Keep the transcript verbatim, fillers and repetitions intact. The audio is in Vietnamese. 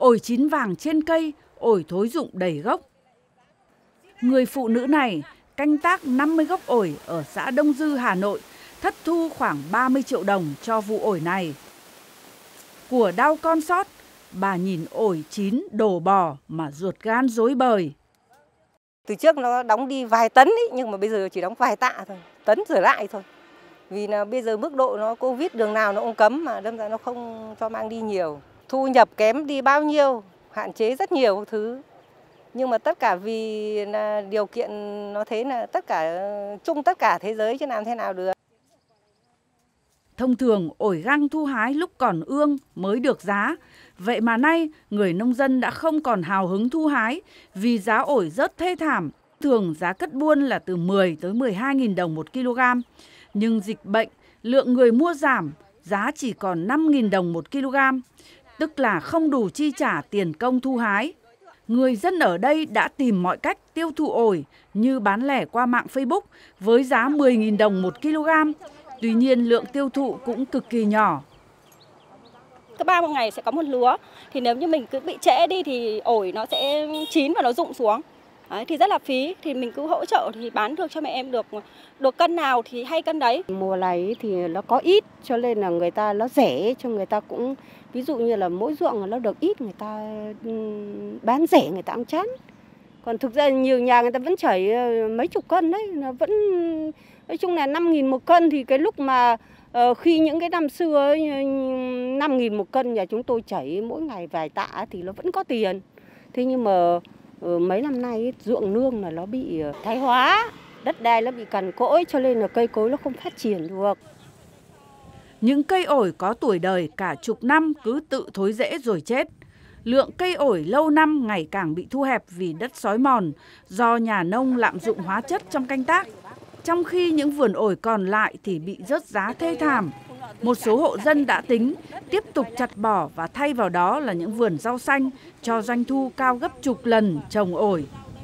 ổi chín vàng trên cây, ổi thối rụng đầy gốc. Người phụ nữ này canh tác năm mươi gốc ổi ở xã Đông Dư, Hà Nội, thất thu khoảng ba mươi triệu đồng cho vụ ổi này. Của đau con sót, bà nhìn ổi chín đổ bò mà ruột gan rối bời. Từ trước nó đóng đi vài tấn ý, nhưng mà bây giờ chỉ đóng vài tạ thôi, tấn trở lại thôi. Vì là bây giờ mức độ nó Covid đường nào nó cũng cấm mà đâm ra nó không cho mang đi nhiều. Thu nhập kém đi bao nhiêu, hạn chế rất nhiều thứ. Nhưng mà tất cả vì là điều kiện nó thế là tất cả chung tất cả thế giới chứ làm thế nào được. Thông thường ổi găng thu hái lúc còn ương mới được giá. Vậy mà nay người nông dân đã không còn hào hứng thu hái vì giá ổi rất thê thảm. Thường giá cất buôn là từ mười tới mười hai nghìn đồng một kg. Nhưng dịch bệnh, lượng người mua giảm, giá chỉ còn năm nghìn đồng một kg. Tức là không đủ chi trả tiền công thu hái. Người dân ở đây đã tìm mọi cách tiêu thụ ổi như bán lẻ qua mạng Facebook với giá mười nghìn đồng một kg. Tuy nhiên lượng tiêu thụ cũng cực kỳ nhỏ. Cứ ba một ngày sẽ có một lúa, thì nếu như mình cứ bị trễ đi thì ổi nó sẽ chín và nó rụng xuống. Đấy, thì rất là phí, thì mình cứ hỗ trợ thì bán được cho mẹ em được được cân nào thì hay cân đấy. Mùa này thì nó có ít cho nên là người ta nó rẻ cho người ta cũng, ví dụ như là mỗi ruộng nó được ít người ta bán rẻ người ta cũng chán. Còn thực ra nhiều nhà người ta vẫn chảy mấy chục cân đấy, nó vẫn nói chung là năm nghìn một cân. Thì cái lúc mà uh, khi những cái năm xưa ấy, năm nghìn một cân nhà chúng tôi chảy mỗi ngày vài tạ thì nó vẫn có tiền. Thế nhưng mà uh, mấy năm nay ấy, ruộng nương là nó bị thái hóa, đất đai nó bị cằn cỗi cho nên là cây cối nó không phát triển được. Những cây ổi có tuổi đời cả chục năm cứ tự thối rễ rồi chết. Lượng cây ổi lâu năm ngày càng bị thu hẹp vì đất xói mòn, do nhà nông lạm dụng hóa chất trong canh tác. Trong khi những vườn ổi còn lại thì bị rớt giá thê thảm. Một số hộ dân đã tính tiếp tục chặt bỏ và thay vào đó là những vườn rau xanh cho doanh thu cao gấp chục lần trồng ổi.